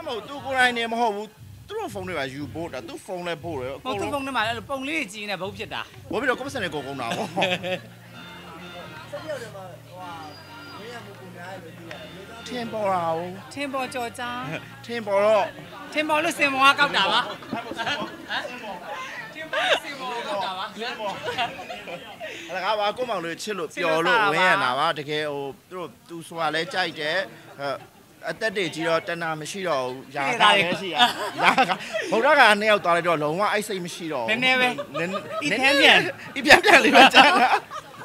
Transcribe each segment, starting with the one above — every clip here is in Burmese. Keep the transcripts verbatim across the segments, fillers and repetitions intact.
冇都過來你冇好，都攞風你話要煲，但都風嚟煲嚟。 冇都風你買，風呢字呢冇ဖြစ်တာ。 我邊度咁成日個個鬧喎。天波啦， 天波再爭。 天波咯。 天波都四毛啊，夠大嘛？天波四毛夠大嘛？ 係啦，我話公網裏切落表咯，揾人嗱話，တကယ်ဟိုသူတို့သူဆိုတာလဲကြိုက်တယ်誒အသက်တွေကြီးတော့တဏမရှိတော့ဘူးရာခပဲရှိရရာခဘုရားကနှစ်ယောက်သွားလိုက်တော့လုံးဝအိုက်စိတ်မရှိတော့ဘူးနည်းနည်းပဲနည်းနည်းဤပြန်ပြန်ဤပြန်ပြန်လေးပဲကြာတာ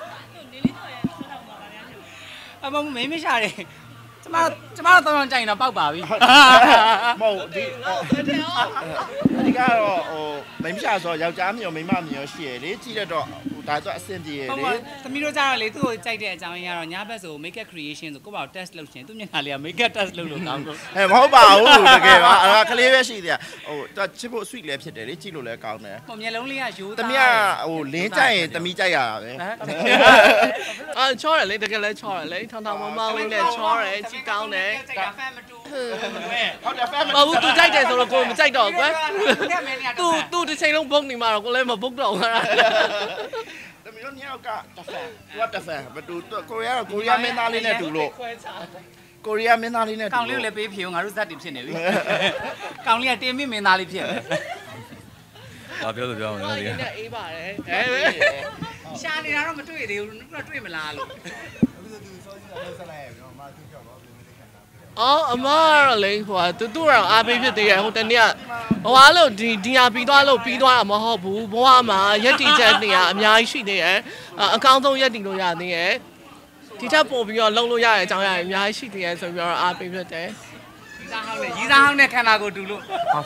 အမမင်းမရှာတယ်ကျမကျမတော့တောင်းကြိုင်တော့ပောက်ပါပြီမဟုတ်ဒီဒီကတော့ဟိုမိမရှာဆိုယောက်ျားမျိုးမိန်းမမျိုးရှိရလေကြည့်ရတော့ဒါတော့အဆင်ပြေရလေသမီးတို့ကျတော့လေသူ့ကိုကြိုက်တဲ့အကြောင်းရင်းကတော့ညဘက်ဆို make up creation ဆိုကိုယ့်ဘာ test လုပ်ရှင်သူ့မျက်နှာလေးက make up test လုပ်လို့ကောင်းတော့ဟဲ့မဟုတ်ပါဘူးတကယ်ပါအဲ့ဒါကလေးပဲရှိသေးတယ်ဟိုသူချစ်ဖို့ sweet လည်းဖြစ်တယ်လေကြည့်လို့လည်းကောင်းတယ်ဟိုမျက်လုံးလေးကရိုးသားသမီးကဟိုလင်းကြိုက်ရင်သမီးကြိုက်ရတာပဲအာချောတယ်လေတကယ်လဲချောတယ်လေထောင်ထောင်မောင်းမောင်းလေးနဲ့ချောတယ်ကြည့်ကောင်းတယ် fan မတူဟုတ်တယ် fan မဟုတ်သူကြိုက်တယ်ဆိုတော့ကိုမကြိုက်တော့ကွယ်သူသူတစ်ချိန်လုံးဘုတ်နေမှာတော့ကိုလည်းမဘုတ်တော့ဘူးသမီးတို့ညောက်ကတဖန်သူကတဖန်မတူကိုရီးယားကိုရီးယားမင်းသားလေးနဲ့တူလို့ကိုရီးယားမင်းသားလေးနဲ့တူကောင်လေးလည်းပေးဖြေငါတို့ဇက်တင်ဖြစ်နေပြီကောင်လေးကတင်းမင်းမင်းသားလေးဖြစ်နေဘာပြောလို့ပြောမလဲလေအေးပါတယ်ဟဲ့ရှာနေတာတော့မတွေ့သေးဘူးတွေ့မလားလို့အော်အမကတော့လေဟိုသူသူ့တော့အားပေးဖြစ်သေးတယ်ဟိုတနေ့ကဟိုအားလို့ဒီဒီဟာပြီးသွားလို့ပြီးသွားတာမဟုတ်ဘူးဘဝမှာရက်တီချက်နေရအများကြီးရှိသေးတယ်အကောင်းဆုံးရက်တီလို့ရသေးတယ်ဒီထက်ပို့ပြီးတော့လုံလို့ရတဲ့အကြောင်းအရာအများကြီးရှိသေးတယ်ဆိုပြီးတော့အားပေးဖြစ်တယ်ရီးစားဟောင်းနဲ့ရီးစားဟောင်းနဲ့ခန္ဓာကိုယ်တူလို့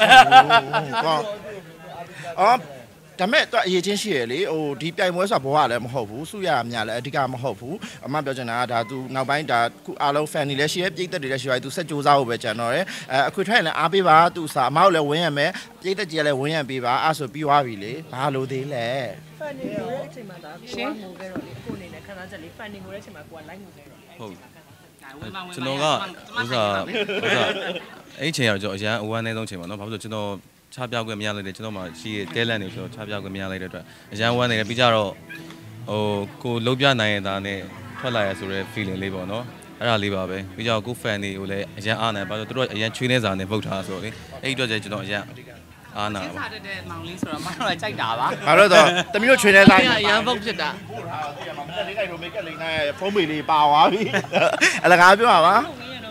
အော်ဒါမဲ့တော့အရေးချင်းရှိရလေဟိုဒီပြိုင်ပွဲဆိုတာဘောကလည်းမဟုတ်ဘူးစုရအများလည်းအဓိကမဟုတ်ဘူးအမပြောချင်တာကဒါသူနောက်ပိုင်းဒါခုအားလုံး fan တွေလည်းရှိရပြည်သက်တွေလည်းရှိရသူစက်ကြိုးစားဖို့ပဲကြံတော့တယ်အဲအခွေထိုင်လည်းအားပေးပါသူစာအမောက်လည်းဝင်းရမယ်ပြည်သက်ကြီးလည်းဝင်းရပေးပါအဲ့ဆိုပြီးသွားပြီလေဘာလို့သေးလဲ fan တွေကိုတဲ့အချိန်မှာဒါကိုငိုခဲ့တော့လေကိုအနေနဲ့ခံစားချက်လေး fan တွေကိုတဲ့အချိန်မှာကိုက like ငိုခဲ့တော့ဟုတ်ကျွန်တော်ကဥစားဥစားအဲ့ချိန်ရောက်ကျွန်တော်အရန်အဝမ်းနေဆုံးချိန်ပါနော်ဘာလို့လဲကျွန်တော်ချပြခွင့်မရလိုက်တယ်ကျွန်တော်မှရှိရဲ့တဲလန်နေဆိုတော့ချပြခွင့်မရလိုက်တဲ့အတွက်အရန်ဝမ်းနေတယ်ပြီးကြတော့ဟိုကိုလုံးပြနိုင်ရတာနဲ့ထွက်လာရဆိုတဲ့ feeling လေးပေါ့နော်အဲ့ဒါလေးပါပဲပြီးကြတော့ကို fan တွေကိုလည်းအရန်အားနိုင်ပါတော့သူတို့အရန်ချွေးနေစာနဲ့ပုတ်ထားဆိုတော့လေအဲ့ဒီအတွက်ကျကျွန်တော်အရန်အားနာပါစားတဲ့မောင်လေးဆိုတော့မတော်ကြိုက်တာပါဘာလို့တော့တမီးတို့ချွေးနေဆိုင်အရန်ပုတ်ဖြစ်တာပို့ထားသိရမှာမတက်လေးလိုက်တော့ make up လေးနဲ့ဖုန်းပေလေးပါသွားပြီအလကားပြောပါပါ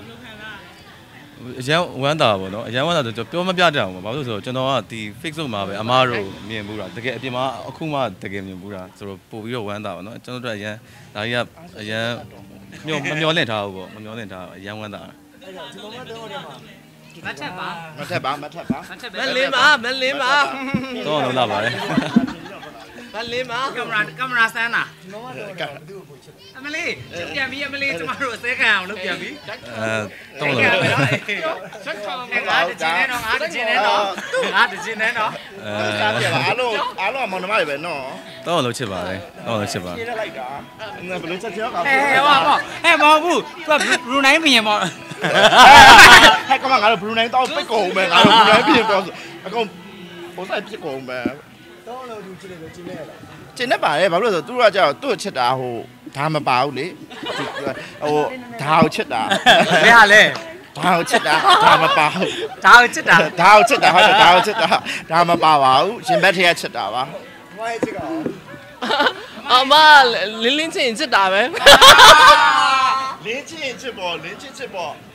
အရန်ဝမ်းတာပေါ့နော်အရန်ဝမ်းတာဆိုတော့ပြောမပြတတ်အောင်ပါဘာလို့ဆိုတော့ကျွန်တော်ကဒီ Facebook မှာပဲအမားတို့မြင်ဘူးတာတကယ်အပြင်မှာအခုမှတကယ်မြင်ဘူးတာဆိုတော့ပို့ပြီးတော့ဝမ်းတာပေါ့နော်ကျွန်တော်တို့အရန်ဒါကြီးကအရန်မျောမမျောလင့်ထားဘူးပေါ့မမျောလင့်ထားအရန်ဝမ်းတာအဲ့တော့ကျွန်တော်တို့တော့မထက်ပါမထက်ပါမထက်ပါမထက်ပဲမလင်းပါမလင်းပါတော့လုံးလာပါတယ်မလင်းပါကင်မရာကင်မရာဆန်းတာအမလေးပြန်ပြီးအမလေးကျမတို့အစဲခံအောင်လုပ်ပြန်ပြီးအဲတော့လုံးဆက်ထောင်းနေတာတချင်နေတော့ငါတချင်နေတော့ငါတချင်နေတော့အဲစားပြပါအားလုံးအားလုံးမောင်နှမတွေပဲနော်တော့လုံးချစ်ပါတယ်တော့လုံးချစ်ပါဖြေလိုက်တာဘယ်လိုချက်ချောကဟဲ့ဟဲ့ဟောဟဲ့မဟုတ်ဘူးသူကဘရူနိုင်းဘရင်ပေါ့ဟဲ့ကမငါတို့ဘရူနိုင်းတော့ပိတ်ကုန်မယ်ငါတို့ဘရူနိုင်းပြင်တော့အကုန်ဟိုဆိုင်ပြစ်ကုန်မယ်တော့လို့သူချစ်တယ်လို့ကျင်းနေရလားကျင်းနေပါတယ်ဘာလို့လဲဆိုသူတို့ကကြောက်သူ့ချစ်တာဟိုဒါမပါဘူးလေဟိုဒါကိုချစ်တာဘယ်ဟာလဲဒါကိုချစ်တာဒါမပါဘူးဒါကိုချစ်တာဒါကိုချစ်တာဟုတ်တယ်ဒါကိုချစ်တာဒါမပါပါဘူးရှင်ဘက်ထဲကချစ်တာပါဘာရဲ့ချစ်ကောင်အမလင်းလင်းချင်းချစ်တာပဲလင်းချင်းချစ်ပေါ့လင်းချင်းချစ်ပေါ့